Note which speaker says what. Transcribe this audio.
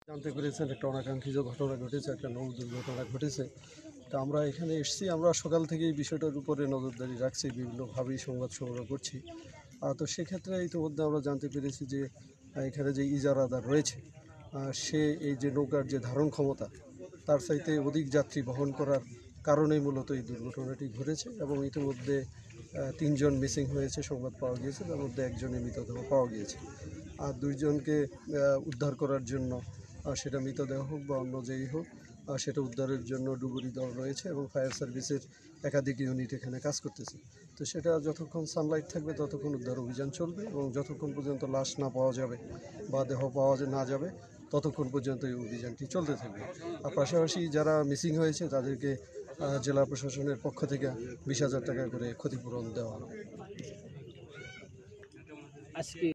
Speaker 1: জানতে পেরেছেন একটা অনাকাঙ্ক্ষিত ঘটনা ঘটেছে, একটা নৌ দুর্ঘটনা ঘটেছে। তা আমরা এখানে এসেছি, আমরা সকাল থেকেই বিষয়টার উপরে নজরদারি রাখছি, বিভিন্নভাবেই সংবাদ সংগ্রহ করছি। তো সেক্ষেত্রে ইতিমধ্যে আমরা জানতে পেরেছি যে এখানে যে ইজারাদার রয়েছে সে এই যে নৌকার যে ধারণ ক্ষমতা তার চাইতে অধিক যাত্রী বহন করার কারণেই মূলত এই দুর্ঘটনাটি ঘটেছে এবং ইতিমধ্যে 3 জন মিসিং হয়েছে সংবাদ পাওয়া গিয়েছে, তার মধ্যে একজনের মৃতদেহ পাওয়া গিয়েছে। আর 2 জনকে উদ্ধার করার জন্য সেটা মৃতদেহ হোক বা অন্য যেই হোক সেটা উদ্ধারের জন্য ডুবুরি দল রয়েছে এবং ফায়ার সার্ভিসের একাধিক ইউনিট এখানে কাজ করতেছে। তো সেটা যতক্ষণ সানলাইট থাকবে ততক্ষণ উদ্ধার অভিযান চলবে এবং যতক্ষণ পর্যন্ত লাশ না পাওয়া যাবে বা দেহ পাওয়া না যাবে ততক্ষণ পর্যন্ত এই অভিযানটি চলতে থাকবে। আর পাশাপাশি যারা মিসিং হয়েছে তাদেরকে জেলা প্রশাসনের পক্ষ থেকে 20,000 টাকা করে ক্ষতিপূরণ দেওয়া হবে।